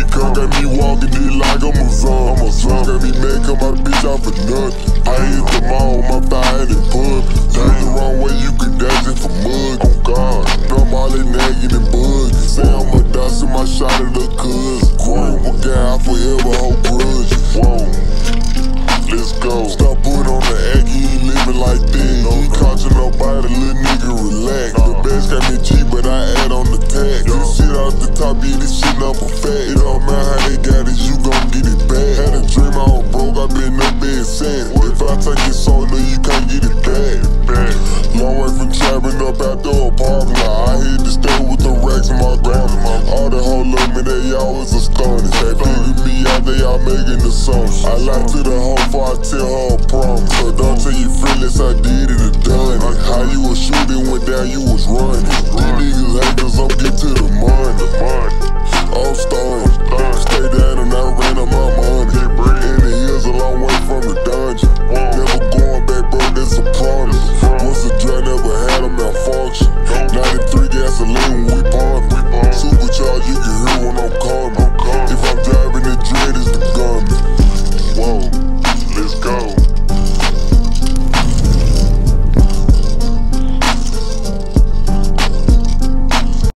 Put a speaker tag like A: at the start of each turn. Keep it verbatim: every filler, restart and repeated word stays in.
A: come, got me walking it like I'm a son. I'm a son. Got me mad, cut my bitch out for nothing. I hit the mall, my thigh and pub. Turn the wrong way, you could dash it for mud. Oh God, I'm all that nagging and bug. Say I'm a dust in my shot of the cuz. Whoa, my guy, I forever hold grudge. Whoa, let's go. Stop putting on the act, you ain't living like that. You ain't catching nobody, little nigga, relax. The best got me cheap, but I add on the tax. This shit off the top, yeah, this shit not for fat. It don't matter how they got it, you gon' get it back. Had a dream, I was broke, I been up there saying, if I take it so, no, you can't get it back. Long way from trapping up out the apartment. I hit the stay with the racks in my grandma. All the whole love me, they always astonished. They figure me out, they all making the song. I lie to the hoe before I tell her a promise. So don't tell your feelings, I did it or done it. How you was shooting, went down, you was running.